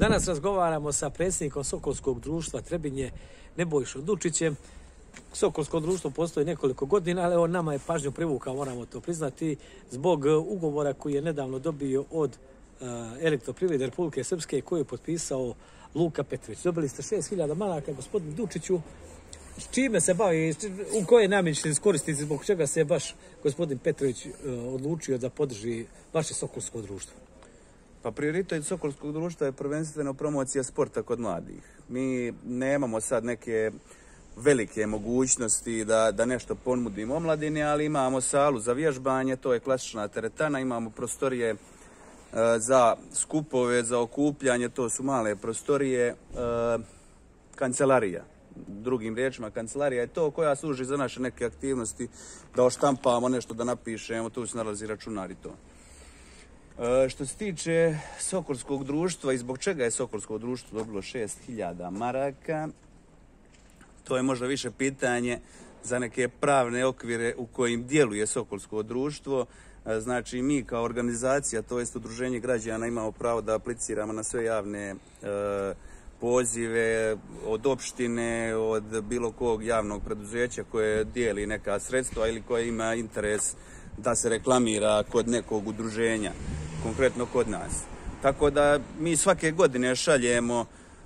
Danas razgovaramo sa predsjednikom Sokolskog društva Trebinje, Nebojšom Dučićem. Sokolsko društvo postoji nekoliko godina, ali on nama je pažnju privukao, moramo to priznati, zbog ugovora koji je nedavno dobio od Elektroprivrede Republike Srpske koju je potpisao Luka Petrović. Dobili ste 6.000 maraka, gospodin Dučiću. Čime se bavi, u koje namjene ćete iskoristiti, zbog čega se baš gospodin Petrović odlučio da podrži vaše Sokolsko društvo? Pa prioritet Sokolskog društva je prvenstveno promocija sporta kod mladih. Mi nemamo sad neke velike mogućnosti da nešto ponudimo omladini, ali imamo salu za vježbanje, to je klasična teretana, imamo prostorije za skupove, za okupljanje, to su male prostorije, kancelarija. Drugim riječima, kancelarija je to koja služi za naše neke aktivnosti, da oštampamo nešto, da napišemo, tu se nalazi računar i to. Što se tiče Sokolskog društva i zbog čega je Sokolsko društvo dobilo 6.000 maraka, to je možda više pitanje za neke pravne okvire u kojim djeluje Sokolsko društvo. Znači, mi kao organizacija, to jest udruženje građana, imamo pravo da apliciramo na sve javne pozive od opštine, od bilo kog javnog preduzeća koje dijeli neka sredstva ili koje ima interes da se reklamira kod nekog udruženja, konkretno kod nas. Tako da mi svake godine šaljemo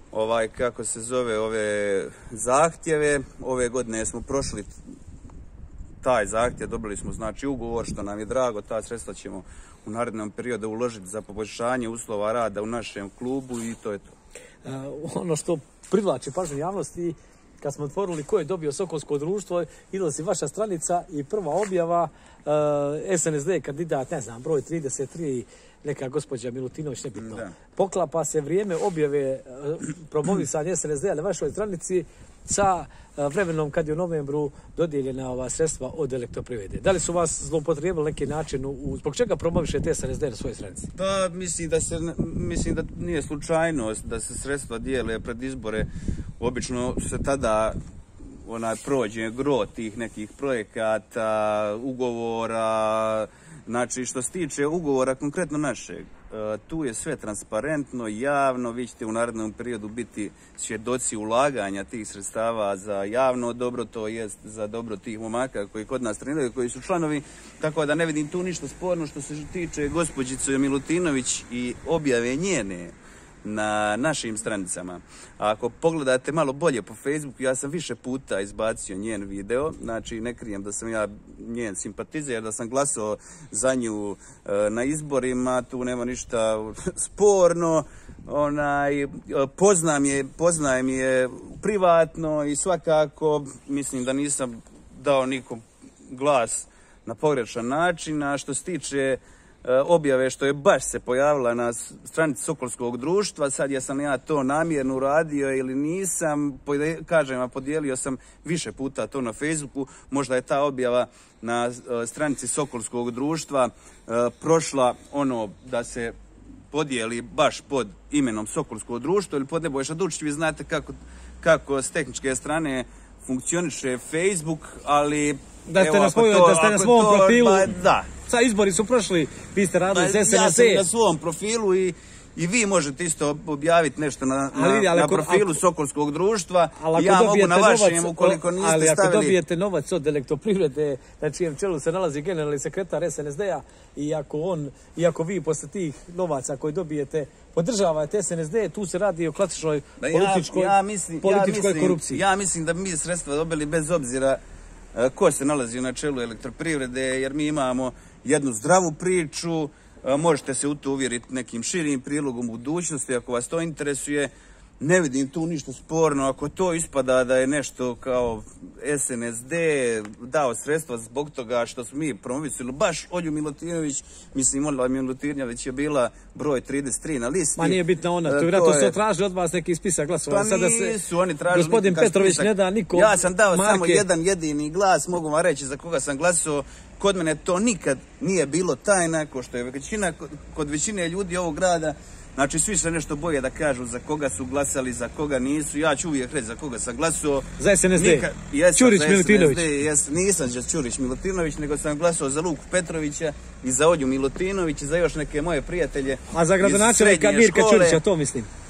ove zahtjeve. Ove godine smo prošli taj zahtjev, dobili smo znači ugovor, što nam je drago, ta sredstva ćemo u narednom periodu uložiti za poboljšanje uslova rada u našem klubu i to je to. Ono što privlači pažnju javnosti, kad smo otvorili ko je dobio Sokolsko društvo, izlazi vaša stranica i prva objava SNSD kandidat, ne znam, broj 33, neka gospođa Milutinović, nebitno. Poklapa se vrijeme objave promovisanja SNSD na vašoj stranici sa vremenom kad je u novembru dodijeljena ova sredstva od Elektroprivrede. Da li su vas zloupotrijebili neki način, zbog čega promovišete SNSD na svojoj stranici? Pa mislim da nije slučajnost da se sredstva dijele pred izbore. Obično se tada prođe gro tih nekih projekata, ugovora. Znači, što se tiče ugovora konkretno našeg, tu je sve transparentno, javno, vi ćete u narednom periodu biti svjedoci ulaganja tih sredstava za javno dobro, to jest za dobro tih momaka koji kod nas treniraju, koji su članovi, tako da ne vidim tu ništa sporno. Što se tiče gospođice Milutinović i objave njene na našim stranicama. A ako pogledate malo bolje po Facebooku, ja sam više puta izbacio njen video, znači ne krijem da sam ja njen simpatizer, da sam glasao za nju na izborima, tu nema ništa sporno. Poznajem je privatno i svakako mislim da nisam dao nikom glas na pogrešan način. A što se tiče objave što je baš se pojavila na stranici Sokolskog društva, sad jesam ja to namjerno uradio ili nisam, kažem, a podijelio sam više puta to na Facebooku, možda je ta objava na stranici Sokolskog društva prošla da se podijeli baš pod imenom Sokolskog društva ili pod Nebojša Dučić. Vi znate kako s tehničke strane funkcioniše Facebook, ali da ste na svom profilu. Da. Sa izbori su prošli, vi ste radili za SNSD. Ja sam na svom profilu i vi možete isto objaviti nešto na profilu Sokolskog društva. Ja mogu na vašem, ukoliko niste stavili. Ali ako dobijete novac od Elektroprivrede, na čijem čelu se nalazi generalni sekretar SNSD-a, i ako vi posle tih novaca koji dobijete podržavate SNSD, tu se radi o klasičnoj političkoj korupciji. Ja mislim da bi mi sredstva dobili bez obzira ko se nalazi na čelu Elektroprivrede, jer mi imamo jednu zdravu priču, možete se u to uvjeriti nekim širim prilogom u budućnosti ako vas to interesuje. Ne vidim tu ništa sporno, ako to ispada da je nešto kao SNSD dao sredstva zbog toga što smo mi promovisali baš Olju Milutinović, mislim Olja Milutinović je bila broj 33 na listi. Ma nije bitna ona, to vjerojatno su tražili od vas neki spisak glasova. Pa nisu oni tražili gospodin Petrović ne da nikom. Ja sam dao samo jedan jedini glas, mogu vam reći za koga sam glasao. Kod mene to nikad nije bilo tajna, ko što je kod većine ljudi ovog grada. Znači, svi se nešto boje da kažu za koga su glasali, za koga nisu. Ja ću uvijek reći za koga sam glasao. Za SNSD? Ćurić Milutinović? Nisam za Ćurić Milutinović, nego sam glasao za Luku Petrovića i za Olju Milutinović i za još neke moje prijatelje. A za gradonačelnika Mirka Ćurića, to mislim?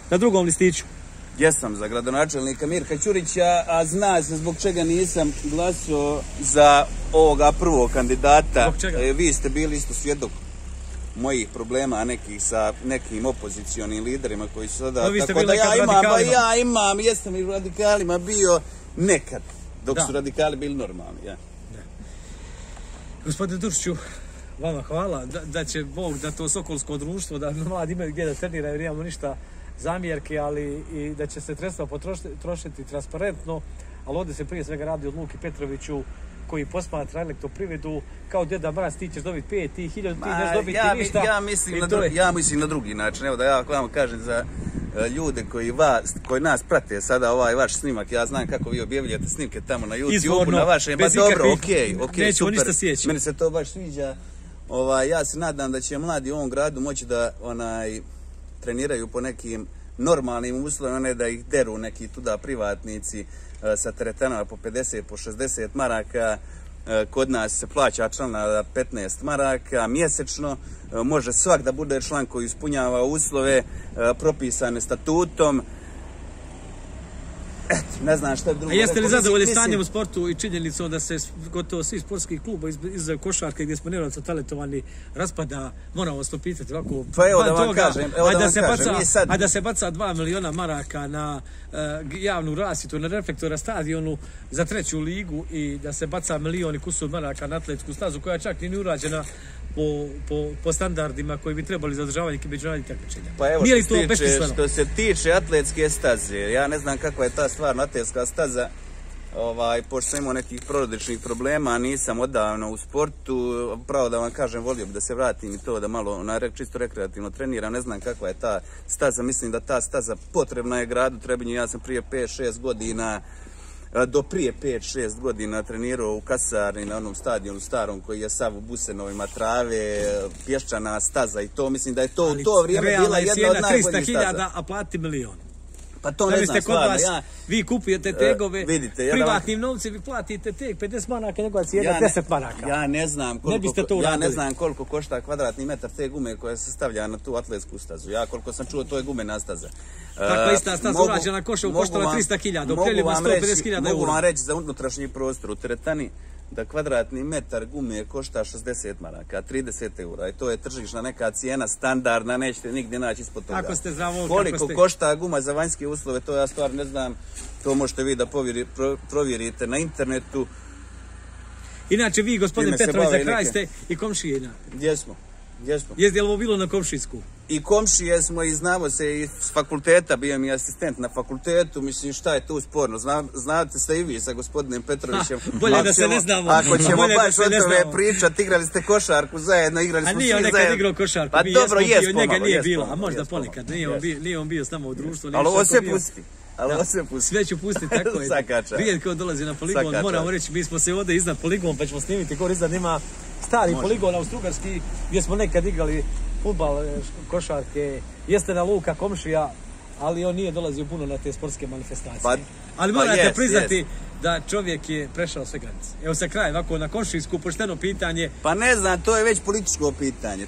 na drugom listiću. Jesam za gradonačelnika Mirka Ćurića, a zna se zbog čega nisam glasao za ovoga prvog kandidata. Zbog čega? Vi ste bili isto svjedok mojih problema nekih sa nekim opozicionim liderima koji su sada... Vi ste tako bili da radikalima. jesam i radikalima bio nekad, dok su radikali bili normalni. Ja. Gospodine Durčiću, vama hvala da će Bog, da to Sokolsko društvo, da mladi imaju gdje da treniraju jer nemamo ništa zamjerke, ali i da će se sredstva potrošiti transparentno, ali ovdje se prije svega radi o Luki Petroviću koji posmatra elektroprivredu kao Deda Mraz, ti ćeš dobiti 5, ti 1000, ti neš dobiti ništa. Ja mislim na drugi način, evo da ja vam kažem za ljude koji nas prate sada ovaj vaš snimak, ja znam kako vi objavljate snimke tamo na YouTube, na vašem, pa dobro, okej, nećemo super, ništa sjeći. Meni se to baš sviđa, ja se nadam da će mladi u ovom gradu moći da treniraju po nekim normalnim uslovima, ne da ih deru neki tuda privatnici sa teretanama po 50, po 60 maraka. Kod nas se plaća člana 15 maraka mjesečno. Može svak da bude član koji ispunjava uslove propisane statutom. Ne znam šta je drugo. A jeste li zadovoljni stanjem u sportu i činjenicom da se gotovo svi sportskih kluba iz košarke gdje smo nevjerojatno talentovani raspada, moramo vas to pitati ovako. Pa evo da vam kažem, a da se baca 2 miliona maraka na javnu rasvjetu, na reflektora stadionu za 3. ligu i da se baca milioni kusur maraka na atletsku stazu koja čak nije urađena po standardima koji bi trebali za održavanje međunarodnih takmičenja. Pa evo, što se tiče atletske staze, ja ne znam kakva je ta stvarno atletska staza, pošto sam imao nekih porodičnih problema, nisam odavno u sportu, pravo da vam kažem, volio bi da se vratim i to da malo čisto rekreativno treniram, ne znam kakva je ta staza, mislim da ta staza potrebna je gradu Trebinju, ja sam prije 5-6 godina do prije 5-6 godina trenirao u kasarni na onom stadionu starom koji je sav u busenovima, trave, pješčana staza i to, mislim da je to u to vrijeme bila jedna od najboljih staza. 300.000, a plati milion. Pa to ne znam stvarno. Vi kupujete tegove, privatnim novcem vi platite teg 50 maraka, njegova cijena 10 maraka. Ja ne znam koliko košta kvadratni metar te gume koja se stavlja na tu atletsku stazu. Ja koliko sam čuo, to je gumena staza. Takva ista staza urađena Koševu koštala 300.000, u Preljima 150.000 eura. Mogu vam reći za unutrašnji prostor u teretani da kvadratni metar gume košta 60 maraka, 30 eura i to je tržišna neka cijena standardna, nećete nigdje naći ispod toga. Ako ste zdravo, koliko košta guma za vanjske uslove, to ja stvarno ne znam, to možete vi da provjerite na internetu. Inače vi, gospodin Petrović, za kraj ste i komšijina. Gdje smo? Jeste li ovo bilo na komšijsku? I komšije smo i znamo se i s fakulteta, bio mi asistent na fakultetu, mislim šta je tu sporno, znate se i vi sa gospodinom Petrovićem. Bolje da se ne znamo. Ako ćemo baš o tome pričati, igrali ste košarku zajedno, igrali smo svi zajedno. A nije on nekad igrao košarku, pa dobro, jes pomalo. Njega nije bilo, a možda ponekad, nije on bio s nama u društvu. Ali ovo se pusti. Sve ću pustiti, tako je. Rijetko ko dolazi na poligon, moramo reći, mi smo se ovdje iznad poligon, pa ćemo snimiti kor iznad ima stari poligon Austrougarski, gdje smo nekad igrali fudbal, košarke, jeste na Luka komšija, ali on nije dolazio puno na te sportske manifestacije. Ali morate priznati da čovjek je prešao sve granice. Evo sa kraj, ovako na komšijsku, pošteno pitanje. Pa ne znam, to je već političko pitanje.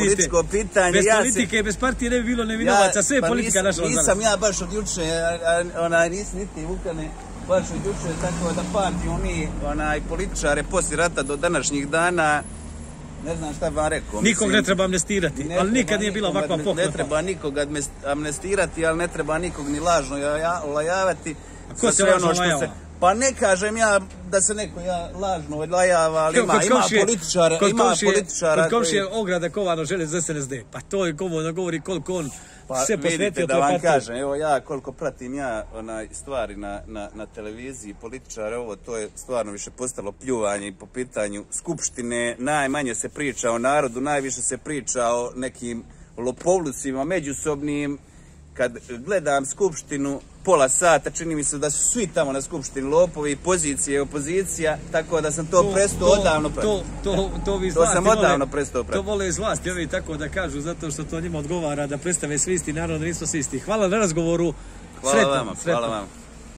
Bez politike, bez partije ne bi bilo nevinovaca, sve je politika našla. Nisam ja baš od juče, nisam niti Vukane, baš od juče, tako da partiju mi, političare poslije rata do današnjih dana, ne znam šta bi vam rekao. Nikog ne treba amnestirati, ali nikad nije bila ovakva pohlepa. Ne treba nikog amnestirati, ali ne treba nikog ni lažno lajavati. Ko se lažno lajava? Pa ne kažem ja da se neko lažno lajava, ali ima političara. Kod komšije ograda kovano žele za SNSD. Pa to je kovo govori koliko on se posvetio. Da vam kažem, evo ja koliko pratim stvari na televiziji, političare, ovo to je stvarno više postalo pljuvanje i po pitanju skupštine. Najmanje se priča o narodu, najviše se priča o nekim lopovlucima međusobnim. Kad gledam skupštinu pola sata, čini mi se da su svi tamo na skupštini lopovi, pozicija i opozicija, tako da sam to prestao odavno pratiti. To sam odavno prestao pratiti. To vole iz vlasti, ovi tako da kažu, zato što to njima odgovara da predstave svi isti, naravno da nisu svi isti. Hvala na razgovoru. Hvala vam.